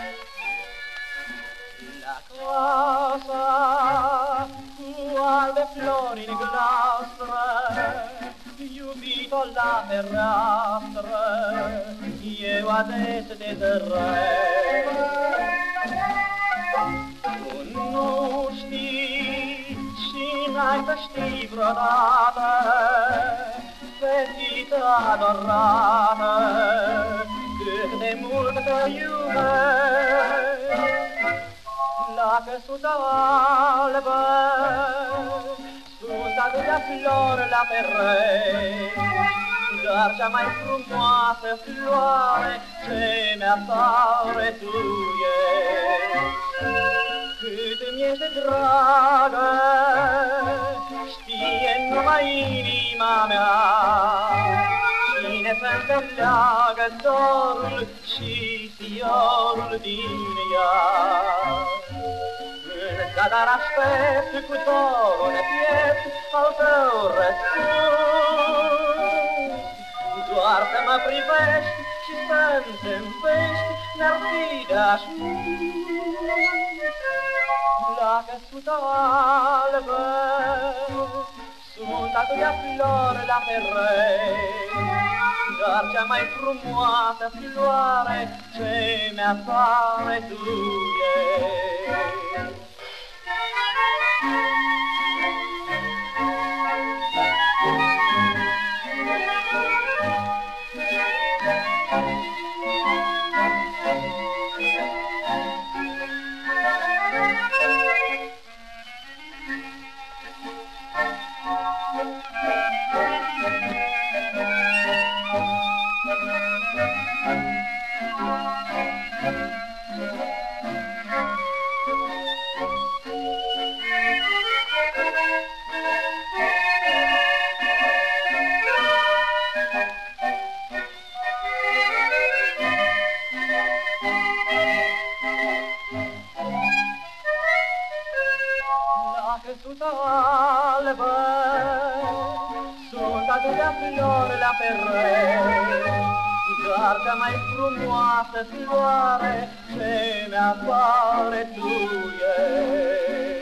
La casa cu albe flori in glastre, iubito la fereastră, eu adesso te terrei. Tu nu știi și n-ai să știi vreodată, fetiță adorată, cât de mult te iubesc. La căsuța albă sunt atâtea flori la perechi, dar cea mai frumoasă floare ce mi-apare tu ești. Cât mi-ești de dragă, știe numai inima mea, cine să înțeleagă dorul și fiorul din ea. În zadar aștept cu dorul de piept al tău răspuns, doar să mă privești și să-mi zâmbești, n-ar fi de ajuns. La căsuța albă sunt atâtea flori la perechi, dar cea mai frumoasă floare ce mi-apare tu ești. La căsuța albă sunt atâtea flori la perechi, dar cea mai frumoasă floare ce mi-apare tu ești.